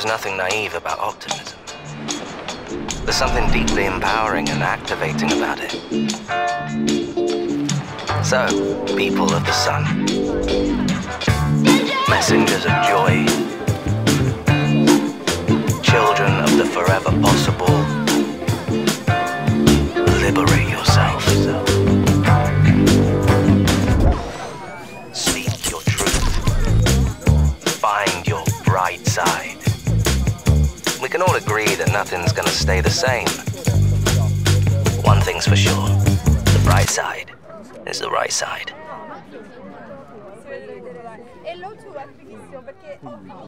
There's nothing naive about optimism. There's something deeply empowering and activating about it. So, people of the sun, messengers of joy, children of the forever possible, liberate yourselves. Speak your truth. Find your bright side. We can all agree that nothing's gonna stay the same. One thing's for sure, the bright side is the right side.